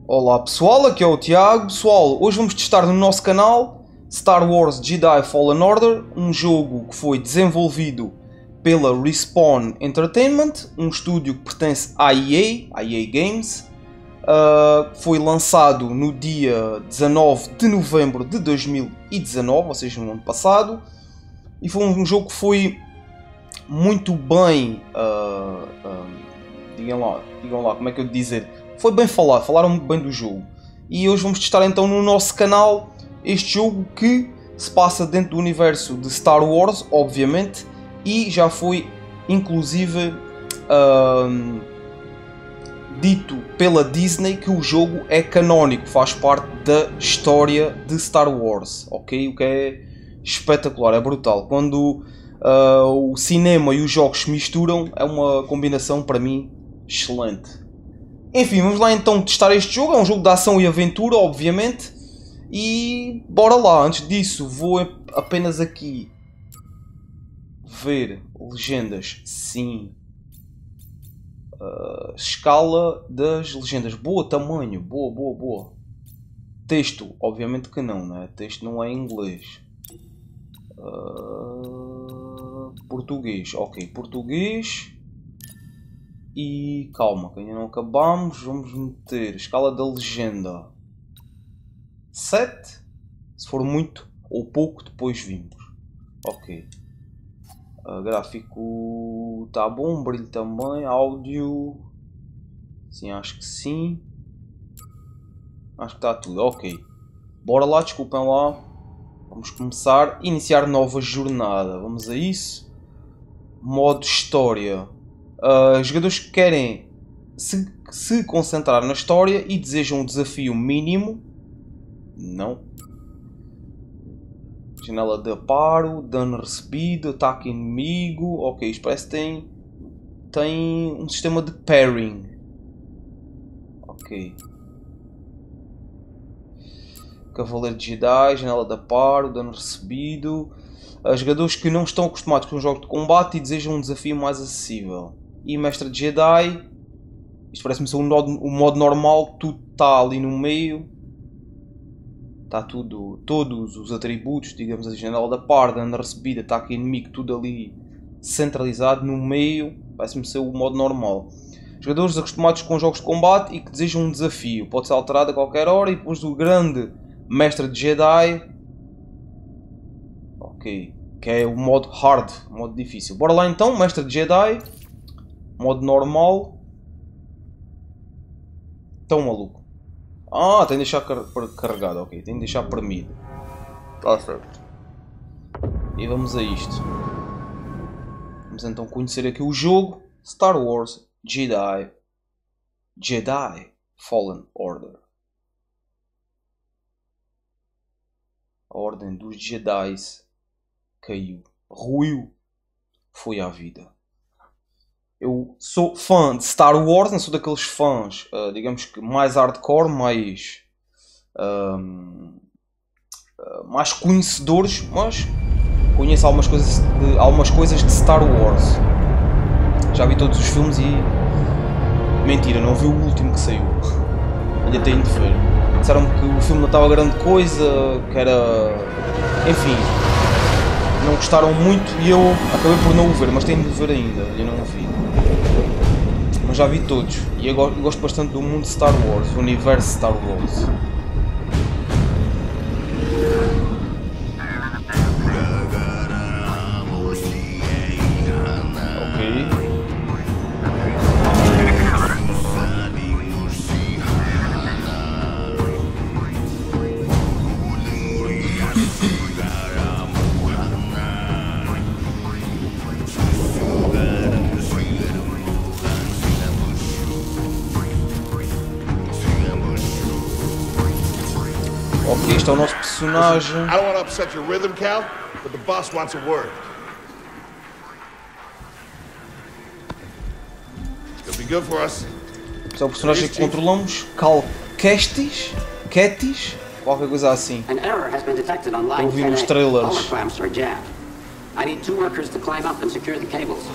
Olá pessoal, aqui é o Tiago. Pessoal, hoje vamos testar no nosso canal Star Wars Jedi Fallen Order, um jogo que foi desenvolvido pela Respawn Entertainment, um estúdio que pertence à EA Games. Foi lançado no dia 19 de novembro de 2019, ou seja, no ano passado, e foi um jogo que foi muito bem, digam lá, como é que eu dizer, foi bem falado, falaram muito bem do jogo. E hoje vamos testar então no nosso canal este jogo que se passa dentro do universo de Star Wars, obviamente, e já foi inclusive dito pela Disney que o jogo é canónico, faz parte da história de Star Wars, ok? O que é espetacular, é brutal. Quando o cinema e os jogos se misturam, é uma combinação para mim excelente. Enfim, vamos lá então testar este jogo. É um jogo de ação e aventura, obviamente. E bora lá. Antes disso, vou apenas aqui ver legendas. Sim. Escala das legendas. Boa, tamanho. Boa. Texto, obviamente que não, né? Texto não é em inglês. Português. Ok, português. E calma, que ainda não acabamos. Vamos meter escala da legenda 7. Se for muito ou pouco, depois vimos. Ok. Gráfico está bom, brilho também, áudio. Sim, acho que sim. Acho que está tudo. Ok. Bora lá, desculpem lá. Vamos começar. Iniciar nova jornada. Vamos a isso. Modo história. Jogadores que querem se concentrar na história e desejam um desafio mínimo. Não. Janela de aparo, dano recebido, ataque inimigo. Ok, isto parece que tem um sistema de pairing. Ok. Cavaleiro de Jedi, janela de aparo, dano recebido. Jogadores que não estão acostumados com jogos de combate e desejam um desafio mais acessível. E mestre de Jedi. Isto parece-me ser o modo normal, tudo está ali no meio. Está tudo, todos os atributos, digamos a janela da par, dano recebida, ataque inimigo, tudo ali centralizado no meio. Parece-me ser o modo normal. Jogadores acostumados com jogos de combate e que desejam um desafio. Pode ser alterado a qualquer hora e depois do grande mestre de Jedi. Ok, que é o modo hard, o modo difícil. Bora lá então, mestre de Jedi. Modo normal. Tão maluco. Tem de deixar carregado, ok. Tem de deixar premido. Está certo. E vamos a isto. Vamos então conhecer aqui o jogo. Star Wars Jedi Fallen Order. A ordem dos Jedi caiu. Ruiu. Foi à vida. Eu sou fã de Star Wars, não sou daqueles fãs, digamos que mais hardcore, mais conhecedores, mas conheço algumas coisas de Star Wars. Já vi todos os filmes e... Mentira, não vi o último que saiu. Ainda tenho de ver. Disseram-me que o filme não estava grande coisa, que era... Enfim, não gostaram muito e eu acabei por não o ver, mas tenho de ver ainda, eu não o vi. Mas já vi todos e eu gosto bastante do mundo de Star Wars, do universo Star Wars. Ok, este é o nosso personagem. I don't want to upset your rhythm, Cal, but the boss wants a word. Could be good for us. Este é o personagem que controlamos, Cal Kestis, qualquer coisa assim. An error has been detected on line Eu vi nos 10A. trailers. Power clamps are jammed. I need 2 workers to climb up and secure the cables.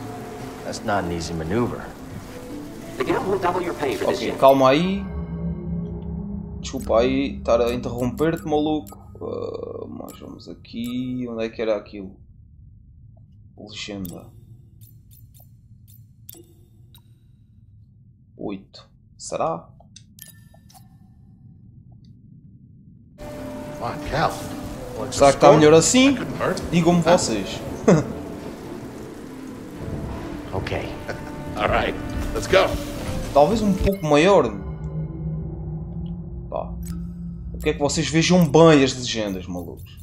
That's not an easy maneuver. The Gal will double your pay for this Ok, shift. calma aí. Desculpa aí estar a interromper-te, maluco. Mas vamos aqui. Onde é que era aquilo? Legenda. 8. Será? Come on, Cal. Será que está melhor assim? Digam-me vocês. Okay. All right, let's go. Talvez um pouco maior. Pá. Eu quero que vocês vejam bem as legendas, malucos.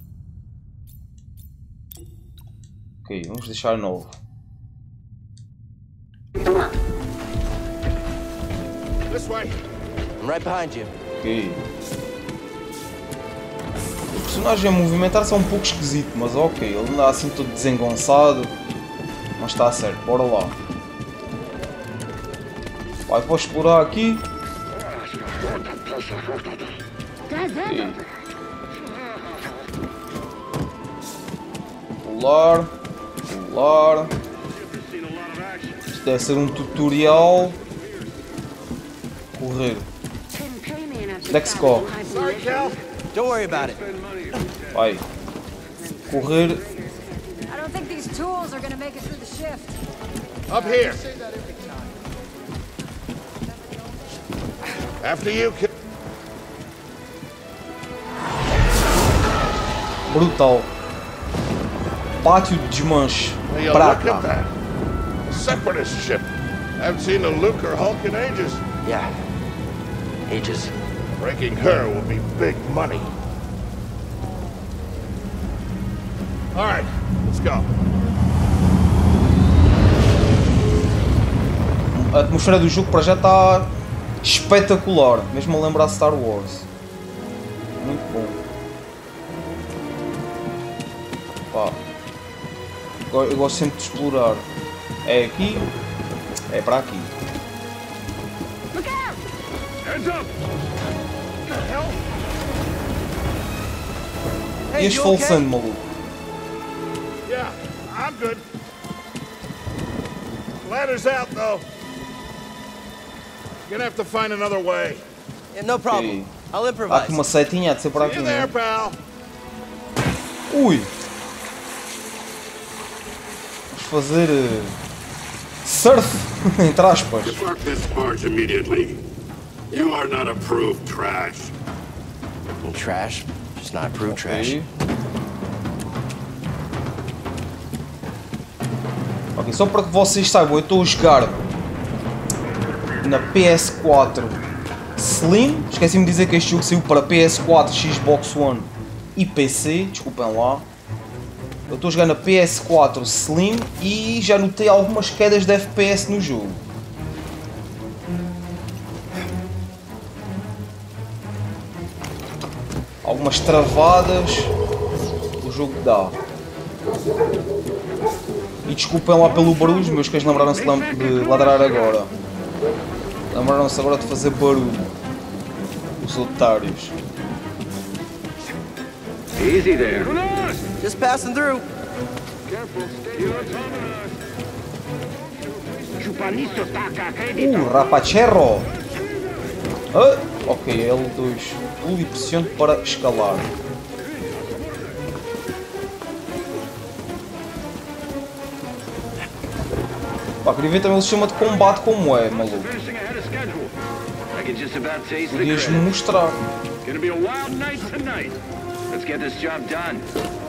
Ok, vamos deixar novo. This way. I'm right behind you. Ok. O personagem a movimentar-se é um pouco esquisito, mas ok, ele anda assim todo desengonçado. Mas está certo, bora lá. Vai para explorar aqui. Okay. Pular. Pular. Isto deve ser um tutorial. Correr. Let's go. Sorry, Cal. Don't worry about it. Vai. Correr. I don't think these tools are gonna make it through the shift. Up here. After you, kid. Brutal. Pátio de desmanche. Will you look at Prata. that? A separatist ship. Haven't seen a Luke or Hulk in ages. Yeah. Ages. Breaking her will be big money. All right, let's go. A atmosfera do jogo para já está espetacular, mesmo a lembrar Star Wars. Muito bom. Pá. Eu gosto sempre de explorar. É aqui, é para aqui. E este falsando, maluco. Yeah, I'm good. Ladder's out, though. Gonna have to find another way. Yeah, no problem. Ok. I'll Há improvise. aqui uma setinha, há de ser para See aqui, you não there, é? pal. Ui! Vamos fazer surf, entre aspas. Depart this barge immediately. You are not approved trash. And trash. Just not approved trash. Ok. Ok, só para que vocês saibam, eu estou a jogar na PS4 Slim. Esqueci-me de dizer que este jogo saiu para PS4, Xbox One e PC, desculpem lá. Eu estou a jogar na PS4 Slim e já notei algumas quedas de FPS no jogo. Algumas travadas o jogo dá. E desculpem lá pelo barulho, os meus cães lembraram-se de ladrar agora. Lembraram-se agora de fazer barulho. Os otários. Easy there. Just passing through. Rapacherro! Ah, ok, L2. Pule e pressione para escalar. Pá, queria ver também o sistema de combate como é, maluco. Podias-me mostrar. Gonna be a wild night tonight. Let's get this job done.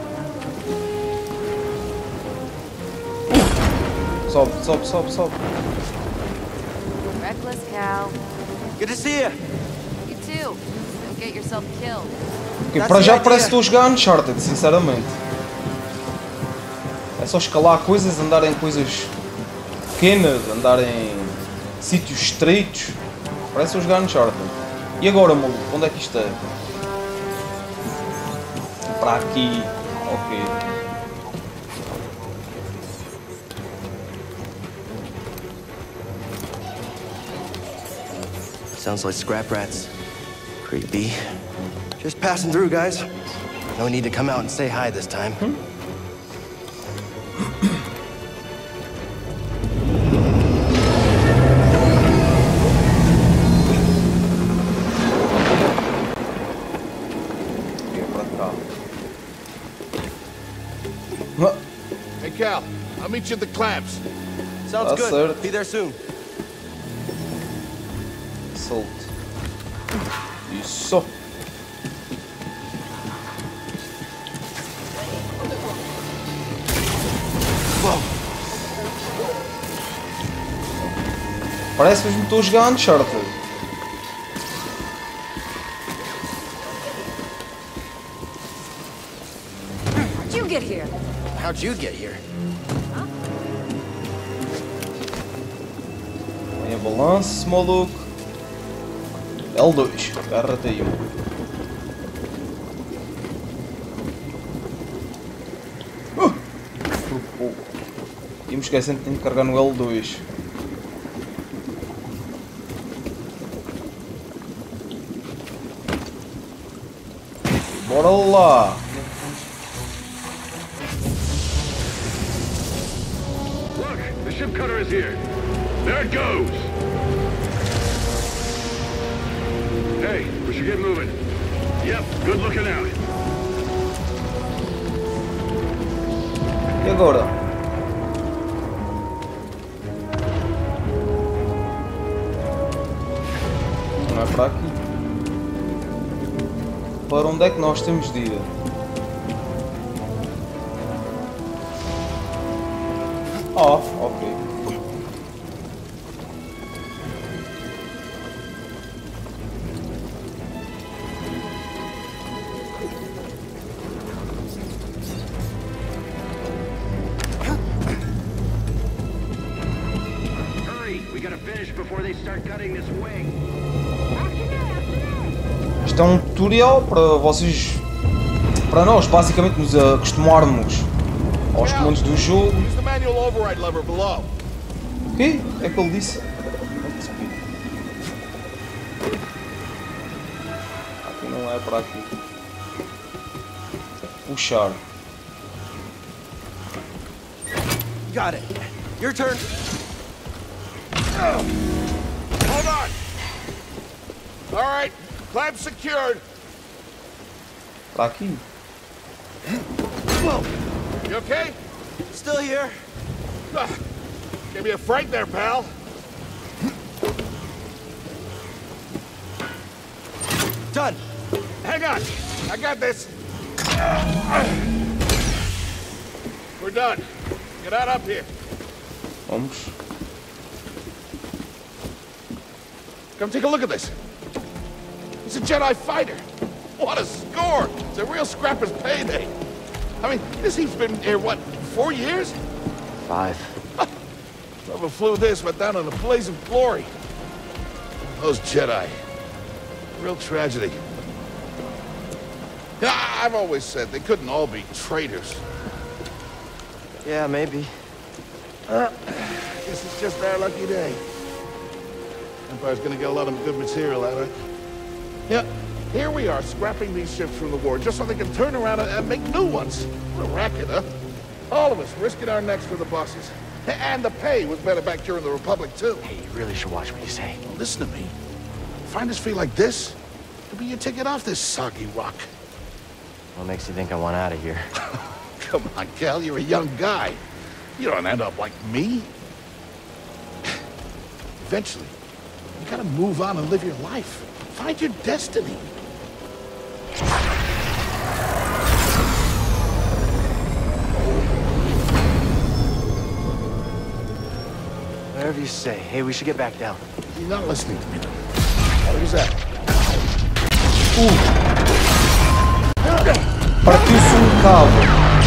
Sobe, sobe, sobe, sobe. Reckless, Cal. Good to see you. You too. Don't get yourself killed. Ok, para já parece que estou a jogar Uncharted, sinceramente. É só escalar coisas, andar em coisas pequenas, andar em sítios estreitos. Parece que estou a jogar Uncharted. E agora, maluco, onde é que isto é? Para aqui. Ok. Sounds like scrap rats. Creepy. Just passing through, guys. No need to come out and say hi this time. meet you at the clamps. Sounds good. Certo. Be there soon. Solte. Isso. Parece mesmo que estou a jogar Uncharted. How'd you get here? How'd you get here? Tem a balanço, maluco. L2, agarra-te aí. Por pouco. E me esquecendo que tenho que carregar no L2. Bora lá! Look, the ship cutter is here. There it goes. Hey, we should get moving. Yep, good looking out. E agora? Não é para aqui. Para onde é que nós temos de ir? Ah, ok. Hurry, we gotta finish before they start cutting this wing. Isto é um tutorial para vocês, para nós, basicamente nos acostumarmos aos comandos do jogo. Use the manual override lever below. O quê? É que ele disse? Aqui não é para aqui. Puxar. Got it. Your turn. Hold on. All right, clamp secured. Para aqui. Whoa. You okay? Still here. Give me a fright there, pal. Done. Hang on. I got this. We're done. Get out up here. Vamos. Come take a look at this. It's a Jedi fighter. What a score! It's a real scrapper's payday. I mean, this he's been here, what, 4 years? 5. Whoever flew this went down in a blaze of glory. Those Jedi. Real tragedy. Yeah, I've always said they couldn't all be traitors. Yeah, maybe. This is just our lucky day. Empire's gonna get a lot of good material out of it. Yeah, here we are, scrapping these ships from the war just so they can turn around and make new ones. What a racket, huh? All of us risking our necks for the bosses. And the pay was better back during the Republic, too. Hey, you really should watch what you say. Well, listen to me. Find us feel like this, it'll be your ticket off this soggy rock. What makes you think I want out of here? Come on, Cal, you're a young guy. You don't end up like me. Eventually, you gotta move on and live your life. Find your destiny. Whatever you say. Hey, we should get back down. You're not listening to me. What was that? Partiu-se cabo.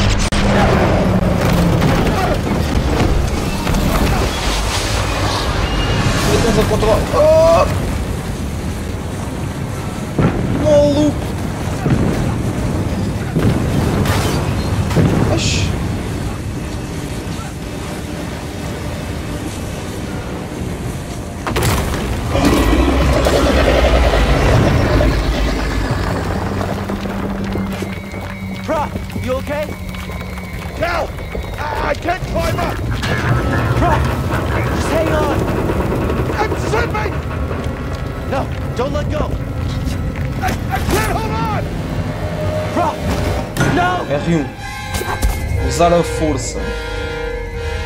Estamos a controlar. Oh! Maluco! Oxi! Prof, you okay? Cal! I can't climb up! Prof, just hang on. Send me! No, don't let go. I can't hold on! Prof, no! R1. Usar a força.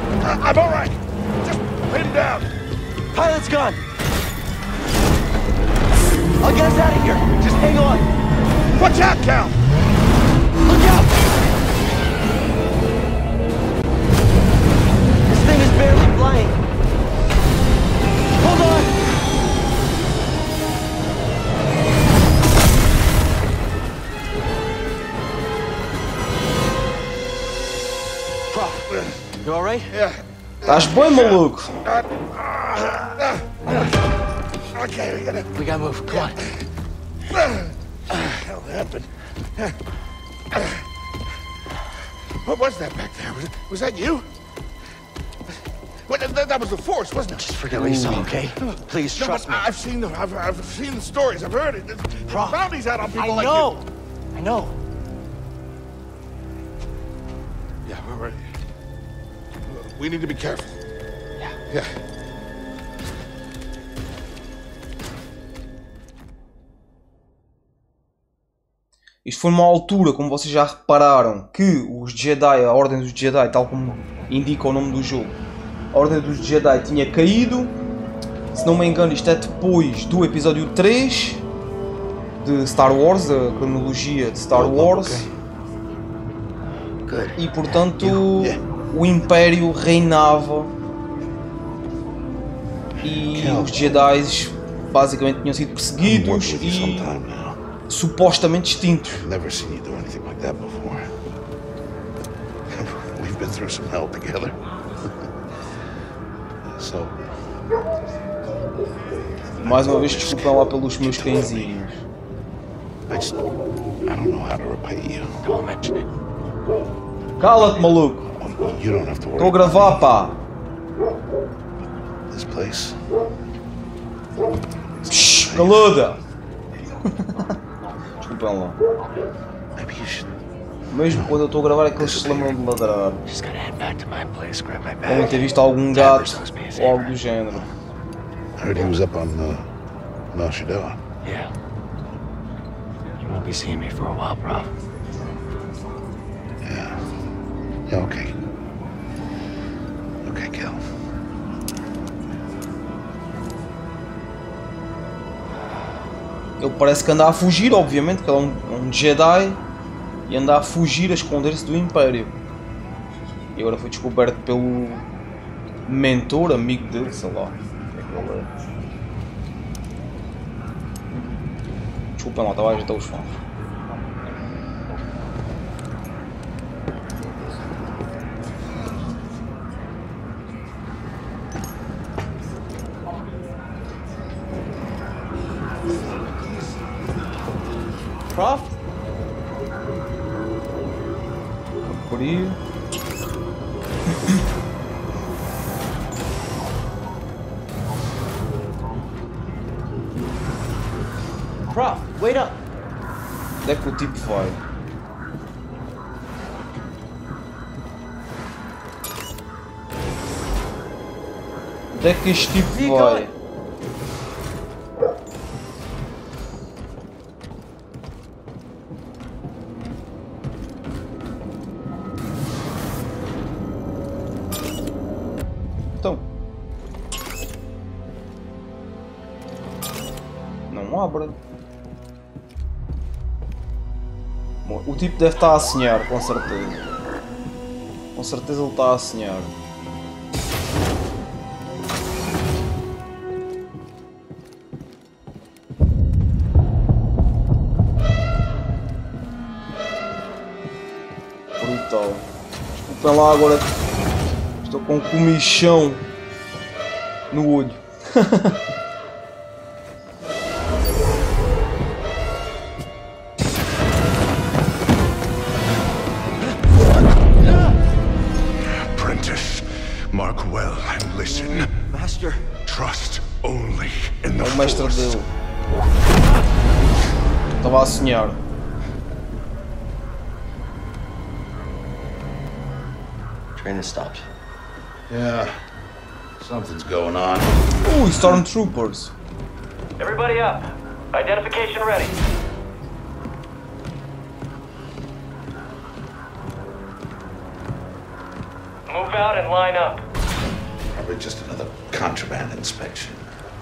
I'm all right. Just pin him down. Pilot's gone. I'll get us out of here. Just hang on. Watch out, Cal. Look out! This thing is barely flying. Hold on! Prof, you all right? Yeah. Estás bem, maluco? Okay, We gotta move. Come on. What the hell happened? What was that back there? Was that you? What, that was the Force, wasn't it? Just forget what you saw, okay? Please No, trust but me. I've seen the stories. I've heard it. There's Prof, bounties out on people I like know. you. I know. Yeah, we're we need to be careful. Yeah. Isto foi numa altura, como vocês já repararam, que os Jedi, a Ordem dos Jedi, tal como indica o nome do jogo, a Ordem dos Jedi tinha caído. Se não me engano, isto é depois do episódio 3 de Star Wars, a cronologia de Star Wars. E portanto o Império reinava e os Jedi basicamente tinham sido perseguidos e supostamente extintos. Never seen you do anything like that before. We've been through some hell together. So, Mais uma vez, desculpem lá pelos meus cãezinhos. I don't know how to repay you. Don't mention it. Cala-te, maluco! You don't have to Estou a worry. gravar, pá! This place. Shhh, caluda! Desculpem lá. Maybe you should. Mesmo quando eu estou a gravar é que eles se lembram de ladrar. Just gotta head back to my place, grab my Devem bag. ter visto algum gato ou algo do género. I heard he was up on Mount Shadowah. Yeah. You won't be seeing me for a while, Prof. Yeah, okay. Okay, Cal. Ele parece que anda a fugir, obviamente, que ele é um Jedi e anda a fugir, a esconder-se do Império. E agora foi descoberto pelo mentor, amigo dele, sei lá. O que é que ele é? Desculpem lá, estava a ajeitar os fones. Prof? Por aí. Prof, wait up. Onde é que o tipo vai? Onde é que este tipo vai? Então. Não abre. Bom, o tipo deve estar a sonhar, com certeza. Com certeza ele está a sonhar. Brutal. Desculpem lá agora. Estou com um comichão no olho. Apprentice, mark well and listen. Master. Trust only in the É o mestre Force. dele. Estava a sonhar. Train has stopped. Yeah. Something's going on. Stormtroopers. Everybody up. Identification ready. Move out and line up. Probably just another contraband inspection.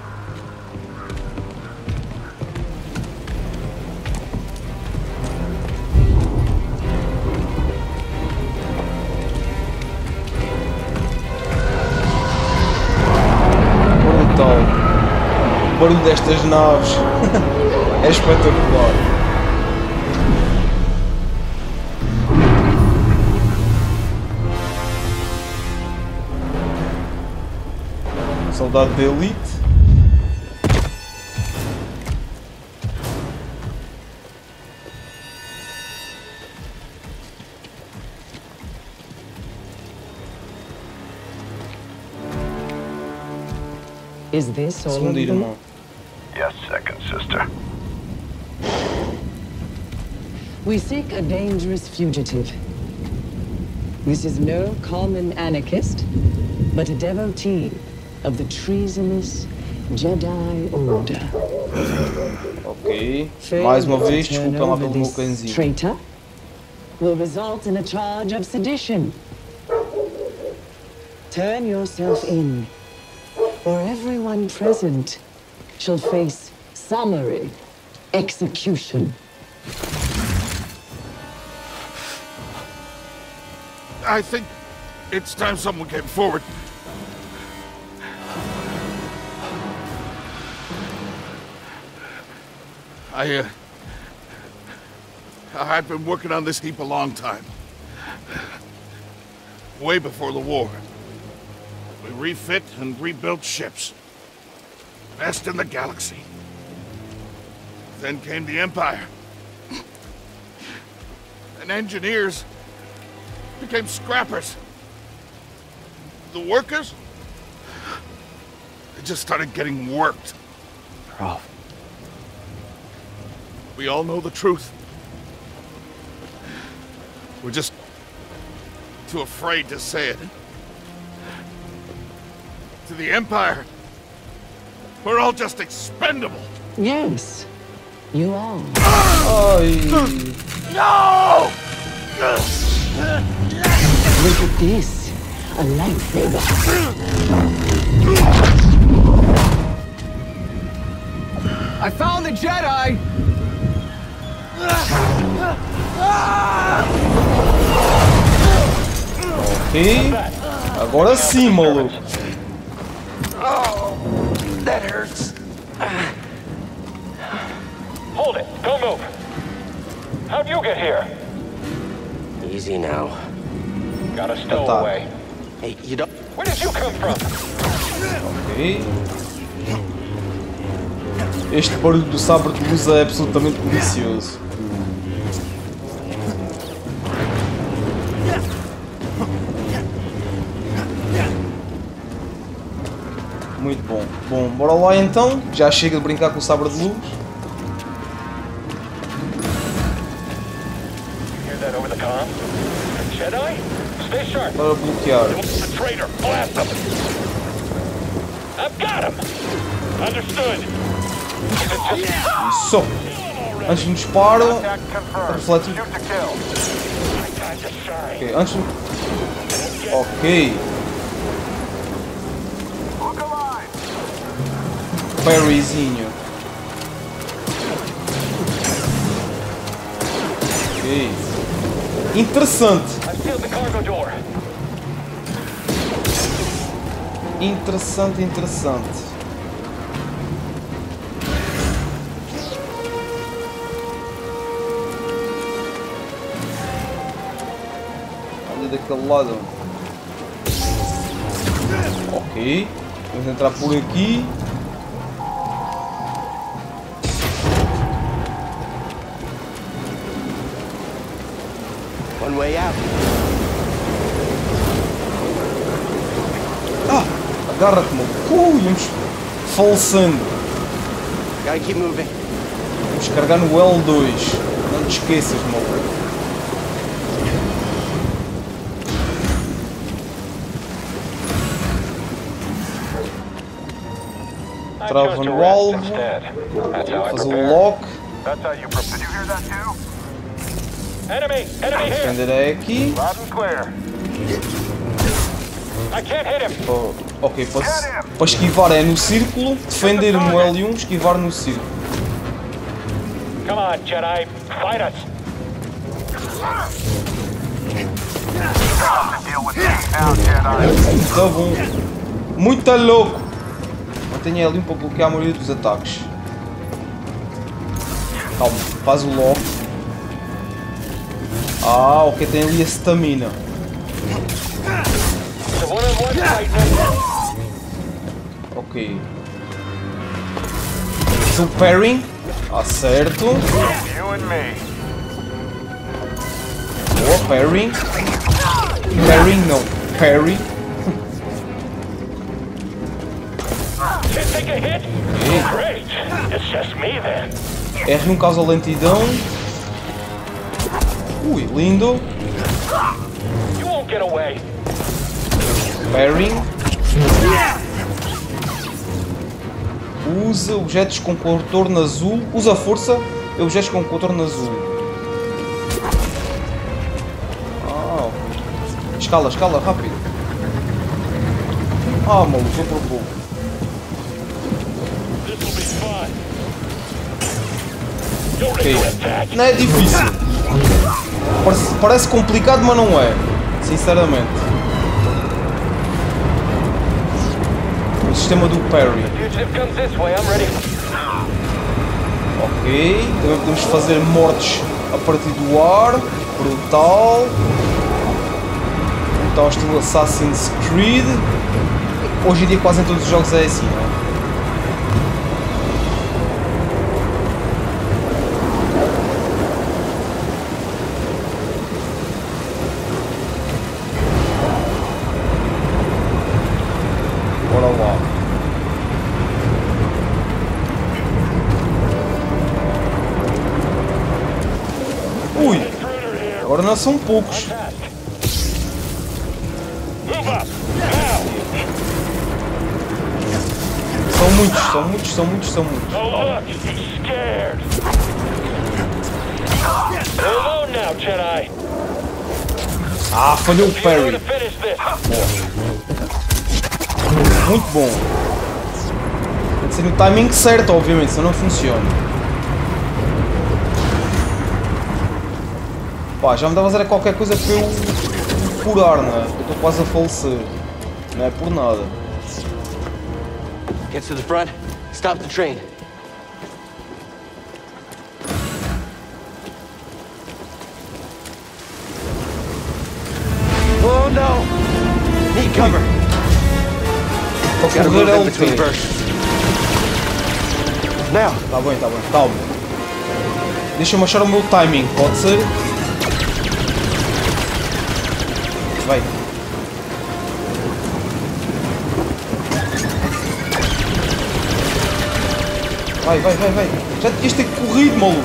Brutal. O barulho destas naves é espetacular. Soldado de elite. Is this all Segundo of them? irmão. Yes, second sister. We seek a dangerous fugitive. This is no common anarchist, but a devotee of the treasonous Jedi Order. Ok. Mais uma vez, desculpa lá pelo meu This cãezinho. traitor will result in a charge of sedition. Turn yourself in, or everyone present shall face summary execution. I think it's time someone came forward. I've been working on this heap a long time. Way before the war. We refit and rebuilt ships. Best in the galaxy. Then came the Empire. And engineers became scrappers. The workers, they just started getting worked. Prof. We all know the truth. We're just too afraid to say it. To the Empire, we're all just expendable. Yes, you are. Ai. No! Look at this, a lightsaber. I found the Jedi! Ok. Agora sim, maluco. That hurts. Hold it. Don't move. How'd you get here? Easy now. Got a stowaway. Hey, you don't... Where did you come from? Ok. Este barulho do sabre de luz é absolutamente delicioso. Muito bom. Bom, bora lá então. Já chega de brincar com o sabre de luz. Hear that over the comm? A Jedi? Stay sharp. Para bloquear. The traitor. Blast him. I've got him. Understood. Isso. Antes do disparo, reflete. Ok, antes do... Ok. Parryzinho. Ok. Interessante. Interessante, interessante. Ali daquele lado. Ok. Vamos entrar por aqui. One way out. Ah! Agarra-te, maluco! Vamos falecendo. Gotta keep moving. Vamos carregar no L2. Não te esqueças, maluco. Trava no alvo. Faz o lock. Did you hear that too? Enemy! Enemy here! Prenderei aqui. Loud and clear. Oh, ok, para esquivar é no círculo, defender no L1, esquivar no círculo. Come on, Jedi. Fight us. Muito bom. Muito louco. Mantenha L1 para bloquear a maioria dos ataques. Calma, faz o lock. Ah, ok, tem ali a stamina. Ok. O parrying. Acerto. Boa, parrying. Parrying não, parry. R não causa lentidão. Ui, lindo. Parrying. Usa objetos com contorno azul. Usa força e objetos com contorno azul. Ah, escala, escala, rápido. Ah, maluco, foi por pouco. Ok, não é difícil. Parece complicado, mas não é. Sinceramente. O sistema do parry. Ok, também podemos fazer mortes a partir do ar. Brutal. Então, estilo Assassin's Creed. Hoje em dia quase em todos os jogos é assim, não é? Bora lá. Ui! Agora não são poucos. São muitos, são muitos, são muitos, são muitos. Ah, falhou o parry. Muito bom. Tem que ser no timing certo, obviamente, senão não funciona. Pá, já me dá a fazer qualquer coisa para eu curar, não é? Eu estou quase a falecer. Não é por nada. Get to the front, stop the train. Oh no! Need cover. Para correr é o Now. Tá bem, calma. Deixa-me achar o meu timing, pode ser? Vai. Vai. Já devias ter corrido, maluco.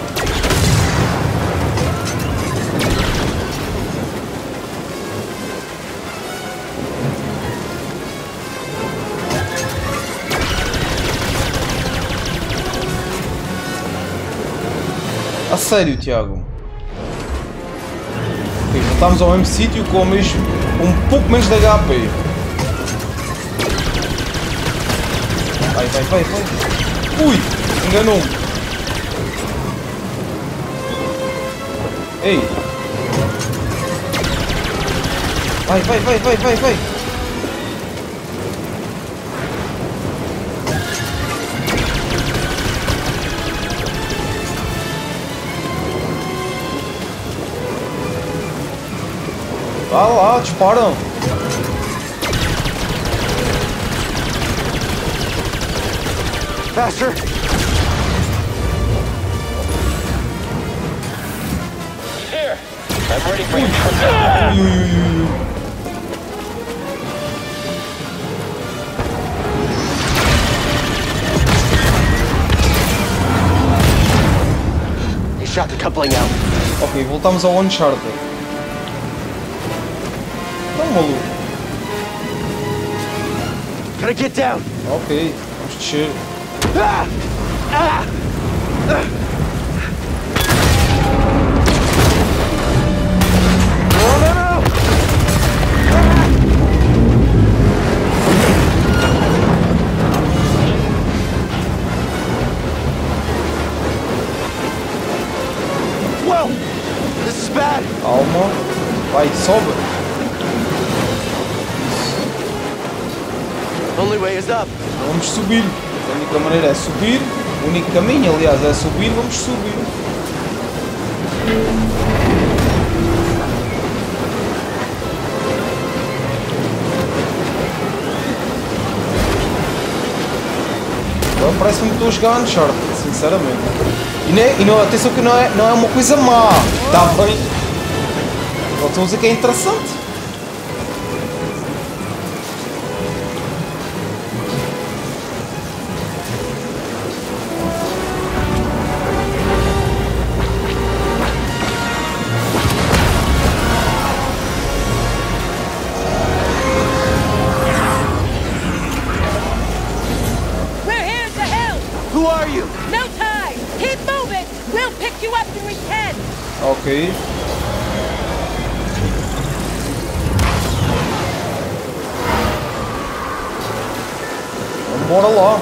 A sério, Tiago? Ok, voltámos ao mesmo sítio com um pouco menos de HP. Vai. Ui! Enganou-me. Ei! Vai! Vá lá, disparam! Faster! Here! I'm ready for you. He shot the coupling out. Ok, voltamos ao Uncharted. Então, maluco. Gotta get down. Ok, vamos descer. Only way is up. Vamos subir. A única maneira é subir. O único caminho, aliás, é subir. Vamos subir. Agora parece-me que estou a jogar Uncharted, sinceramente. E não, atenção que não é uma coisa má. Está bem? Só estou a dizer que é interessante. Ok. Bora lá.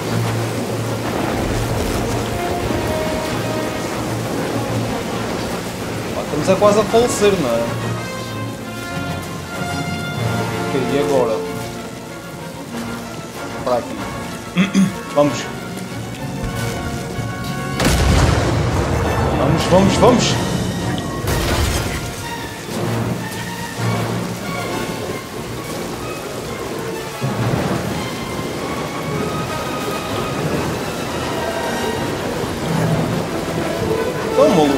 Estamos a quase a falecer, não é? Ok, e agora? Para aqui. Vamos. Vamos. Tão maluco.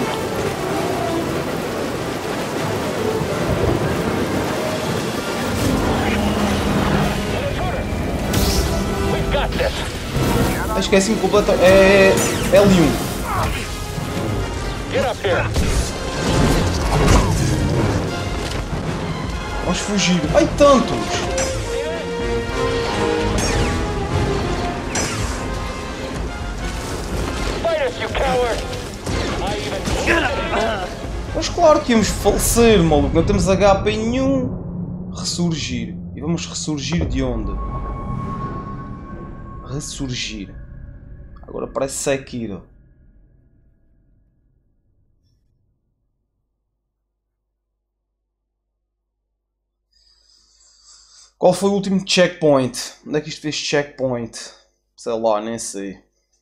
Esqueci-me completamente. É L1. Get up here. Vamos fugir. Ai, tantos! Fight us, you coward. Mas claro que íamos falecer, maluco. Não temos HP nenhum. Ressurgir. E vamos ressurgir de onde? Ressurgir. Agora parece Sekiro. Qual foi o último checkpoint? Onde é que isto fez checkpoint? Sei lá, nem sei.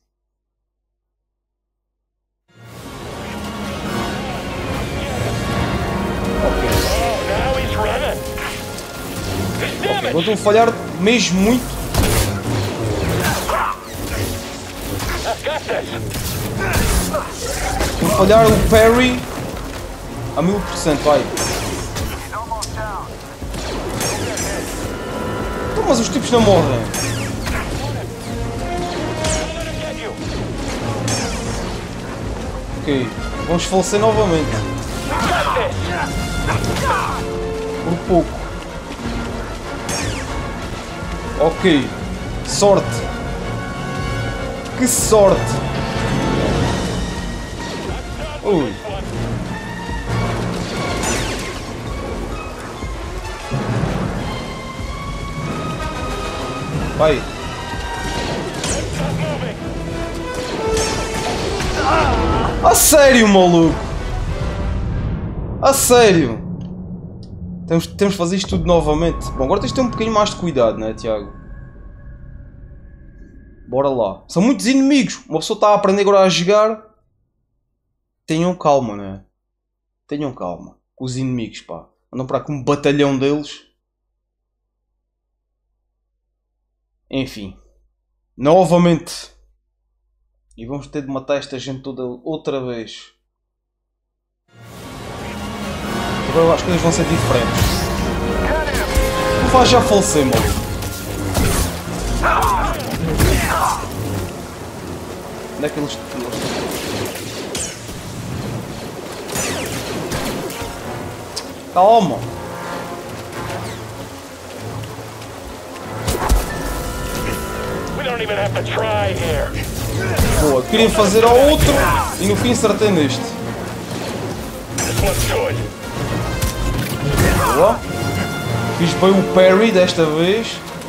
Ok, agora estou a falhar mesmo muito. Estou a falhar o parry a 1000%, vai. Mas os tipos não morrem. Ok, vamos falecer novamente. Por pouco. Ok, sorte. Que sorte. Ui. Vai. A sério, maluco? A sério? Temos de fazer isto tudo novamente. Bom, agora tens de ter um bocadinho mais de cuidado, não é, Tiago? Bora lá. São muitos inimigos. Uma pessoa está a aprender agora a jogar. Tenham calma, não é? Tenham calma. Os inimigos, pá. Andam para cá um batalhão deles. Enfim. Novamente. E vamos ter de matar esta gente toda outra vez. Agora as coisas vão ser diferentes. Não faz já falecer, mano. Onde é que eles... Calma. We don't even have to try here. Boa, queria fazer ao outro e no fim acertei neste. Boa. Fiz bem o parry desta vez.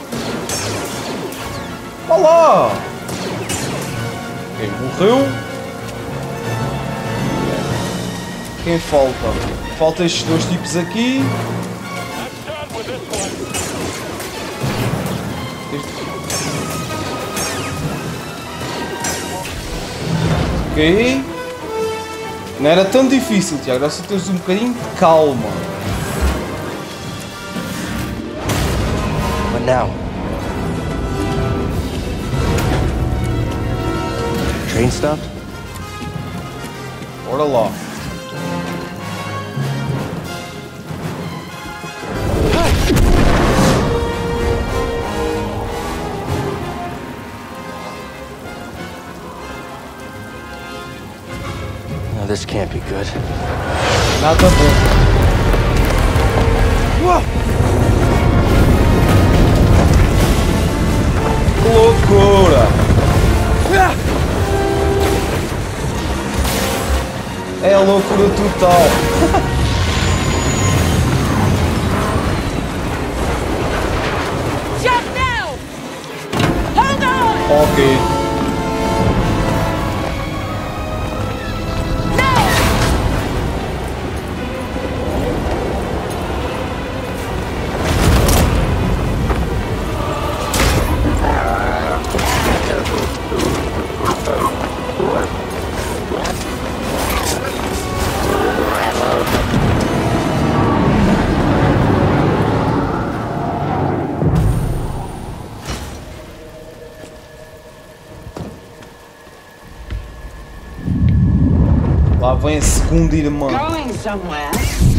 Olha lá! Quem morreu? Quem falta? Falta estes dois tipos aqui. Ok. Não era tão difícil, Tiago. Era só teres um bocadinho de calma. What now? Train stopped? Bora lá. No, this can't be good. Nada bom. Uau! Que loucura! É a loucura total. Jump now! Hold on! Ok. Lá vem a segunda irmã. Going somewhere?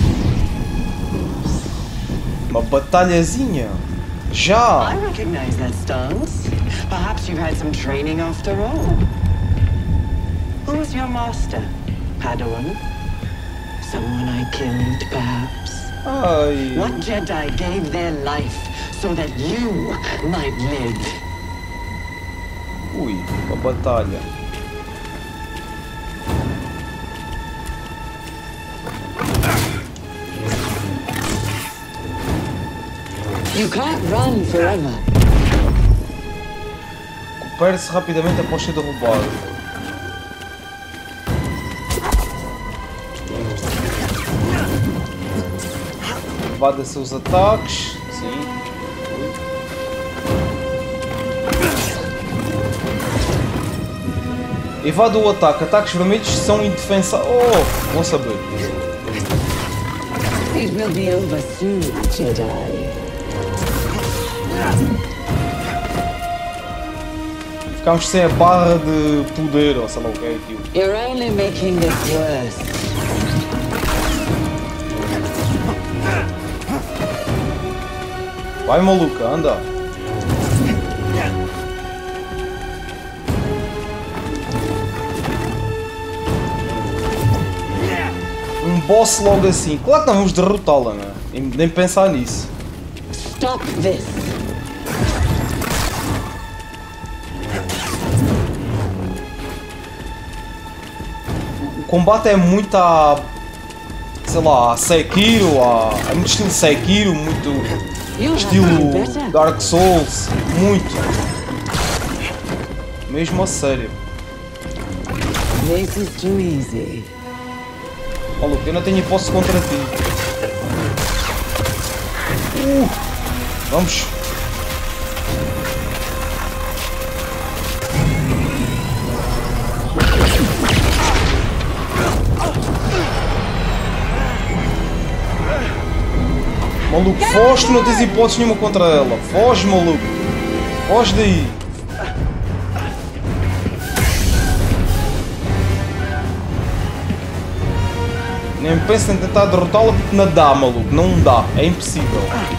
Uma batalhazinha. Já. I recognize that stance. Perhaps you've had some training after all. Who was your master, Padawan? Someone I killed, perhaps? Ai. What Jedi gave their life so that you might live? Ui, uma batalha. You can't run forever. Recupere-se rapidamente após ser derrubado. Evada seus ataques. Sim. Evada o ataque. Ataques vermelhos são indefensáveis. Oh, vão saber. It will be over soon, Jedi. Ficamos sem a barra de poder, ou sei lá o que é aquilo. You're only making this worse. Vai, maluca, anda. Um boss logo assim. Claro que não vamos derrotá-la, né? Nem pensar nisso. Stop this. O combate é muito a... sei lá, a Sekiro, é muito estilo Sekiro, muito estilo Dark Souls, muito. Mesmo a sério. This is too easy. Maluco, eu não tenho hipótese contra ti. Vamos. Maluco, foge, não tens hipótese nenhuma contra ela. Foge, maluco. Foge daí. Nem pensa em tentar derrotá-la porque não dá, maluco. Não dá. É impossível.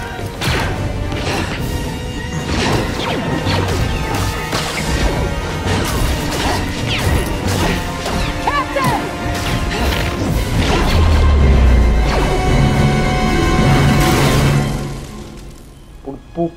Por pouco.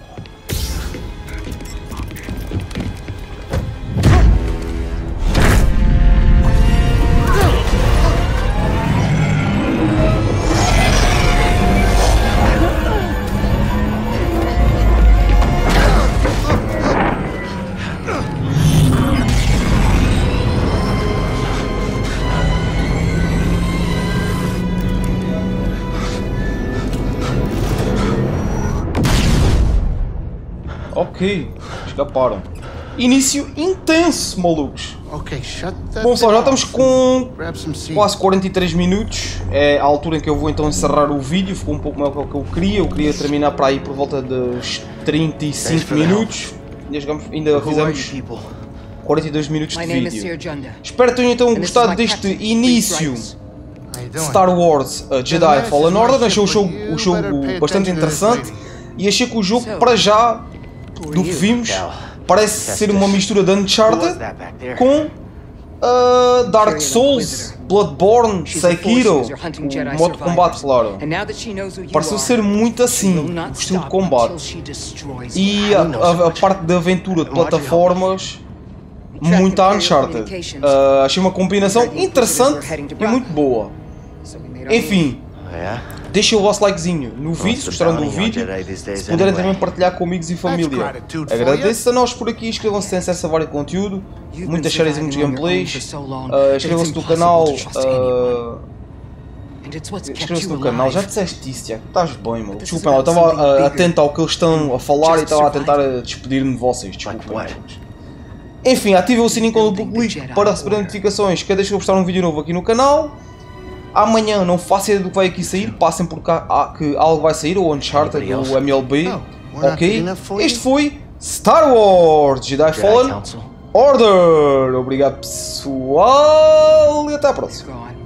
Ok, escaparam. Início intenso, malucos. Okay, shut that Bom, só já thing estamos off. com Grab some seeds. quase 43 minutos. É a altura em que eu vou então encerrar o vídeo. Ficou um pouco maior do que eu queria. Eu queria terminar para aí por volta dos 35 minutos. Ainda fizemos 42 minutos de vídeo. Espero que tenham então gostado deste início Star Wars Jedi Fallen Order. Achei o jogo bastante interessante e achei que o jogo, para já, do que vimos, parece ser uma mistura de Uncharted com Dark Souls, Bloodborne, Sekiro, o modo de combate, claro. Pareceu ser muito assim, o estilo de combate. E a parte da aventura de plataformas, muito Uncharted. Achei uma combinação interessante e muito boa. Enfim, deixem o vosso likezinho no vídeo, se gostaram do vídeo. Se puderem também partilhar com amigos e família. Agradeço a nós por aqui, inscrevam-se se têm acesso a vários conteúdo, muitas séries e muitos gameplays. Inscrevam-se no canal. Inscrevam-se no canal, já disseste isso, Tiago, estás bem, mano. Desculpem lá, eu estava atento ao que eles estão a falar e estava a tentar despedir-me de vocês, desculpem. Enfim, ativem o sininho com o duplo clique para receber notificações cada vez que eu postar um vídeo novo aqui no canal. Amanhã não faço ideia do que vai aqui sair, passem por cá que algo vai sair, o Uncharted, o MLB, ok? Este foi Star Wars Jedi Fallen Order. Obrigado pessoal e até à próxima.